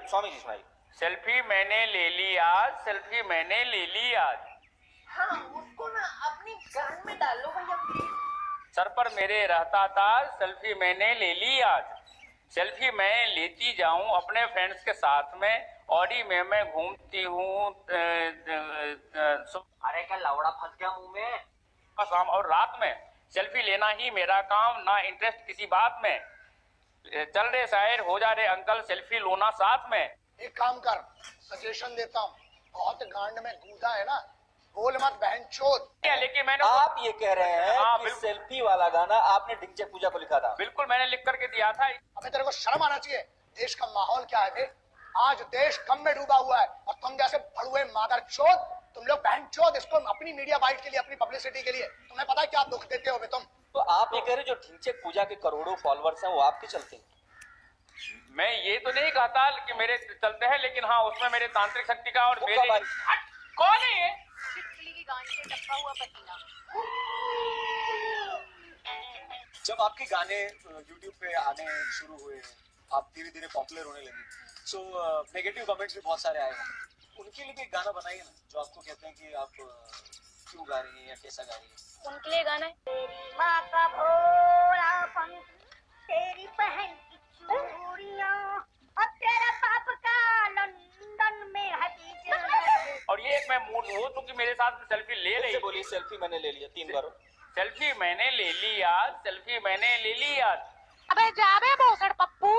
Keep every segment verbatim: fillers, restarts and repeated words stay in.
स्वामी जी सुनाइए। सेल्फी मैंने ले ली आज, सेल्फी मैंने ले ली आज। हाँ, उसको ना अपनी गान में डालो भैया प्लीज। सर पर मेरे रहता ताज, सेल्फी मैंने ले ली आज। सेल्फी मैं लेती जाऊं अपने फ्रेंड्स के साथ में, ऑडी में मैं घूमती हूँ। अरे क्या लवड़ा फंस गया मुंह में। शाम और रात में सेल्फी लेना ही मेरा काम, ना इंटरेस्ट किसी बात में। चल रे शायर हो जा रे अंकल, सेल्फी लोना साथ में। एक काम कर, सजेशन देता हूँ, बहुत गांड में गूदा है ना, बोल मत बहनचोद। लेकिन मैंने आप ये कह रहे हैं हाँ, कि सेल्फी वाला गाना आपने ढिंचैक पूजा को लिखा था? बिल्कुल, मैंने लिख करके दिया था। अबे तेरे को शर्म आना चाहिए। देश का माहौल क्या है बे? आज देश गम में डूबा हुआ है और तुम जैसे भड़ुए मादरचोद, तुम लोग बहनचोद इसको अपनी मीडिया बाइट के लिए, अपनी पब्लिसिटी के लिए, तुम्हें पता है क्या दुख देते हो बे तुम? तो आप ये कह रहे जो ढिंचैक पूजा के करोड़ों फॉलोअर्स हैं वो आपके चलते हैं? मैं ये तो नहीं कहता कि मेरे चलते हैं, लेकिन हाँ उसमें मेरे तांत्रिक शक्ति का और मेरे कौन है ये? की गाने से टपका हुआ पसीना। जब आपके गाने यूट्यूब पे आने शुरू हुए, आप धीरे धीरे पॉपुलर होने लगी, सो नेगेटिव कमेंट्स भी बहुत सारे आए हैं। उनके लिए भी एक गाना बनाइए ना, जो आपको कहते हैं कि आप क्यों गा रही हैं या कैसा गा रही हैं। उनके लिए गाना है तेरी माँ का भोलापन, तेरी बहन की चूड़ियां और तेरा बाप का लंदन में हदीजा। और ये एक मैं मूड हूँ क्योंकि मेरे साथ सेल्फी ले रही। बोलिए सेल्फी मैंने ले लिया तीन बार। सेल्फी मैंने ले ली आज, सेल्फी मैंने ले ली आज। अबे जावे भोसड़ पप्पू।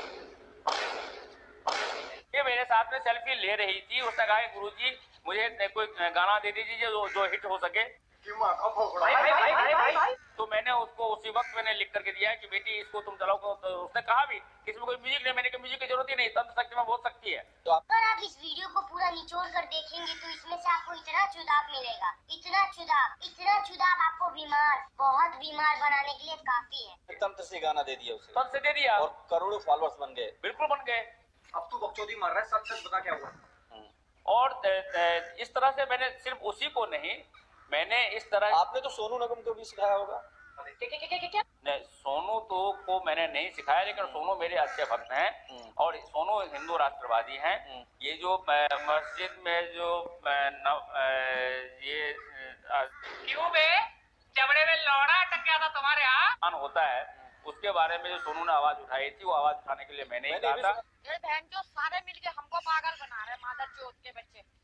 ये मेरे साथ में सेल्फी ले रही थी, उसने कहा कि गुरुजी मुझे कोई गाना दे दीजिए जो जो हिट हो सके। भाई, भाई, भाई, भाई, भाई, भाई। तो मैंने उसको उसी वक्त मैंने लिख करके दिया कि बेटी इसको तुम चलाओ। तो उसने कहा भी इसमें कोई म्यूजिक नहीं, मैंने कहा म्यूजिक की जरूरत ही नहीं, तंत्र शक्ति में बोल सकती है। तो अगर आप इस वीडियो को पूरा निचोड़ कर देखेंगे तो इसमें से आपको इतना चुदाव मिलेगा, इतना चुदाव, इतना चुदाव आपको बीमार, बहुत बीमार बनाने के लिए काफी है। तंत्र से गाना दे दिया उसे, तंत्र से दे दिया और करोड़ों फॉलोअर्स बन गए। बिल्कुल बन गए। अब तो बकचोदी मार रहा है, सच सच बता क्या हुआ। और इस तरह से मैंने सिर्फ उसी को नहीं, मैंने इस तरह। आपने तो सोनू निगम को भी सिखाया होगा। क्या क्या क्या क्या? नहीं, सोनू तो को मैंने नहीं सिखाया, लेकिन सोनू मेरे अच्छे भक्त हैं और सोनू हिंदू राष्ट्रवादी हैं। ये जो मस्जिद में जो न, ये क्यों बे जबड़े में लौड़ा अटक गया था तुम्हारे यहाँ होता है, उसके बारे में जो सोनू ने आवाज उठाई थी, वो आवाज उठाने के लिए मैंने ही कहा था। बहन जो सारे मिलके हमको पागल बना रहे, मादर चोद के बच्चे।